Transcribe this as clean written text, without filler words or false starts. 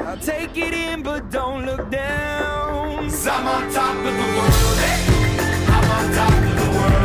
Take it in, but don't look down. 'Cause I'm on top of the world. Hey, I'm on top of the world.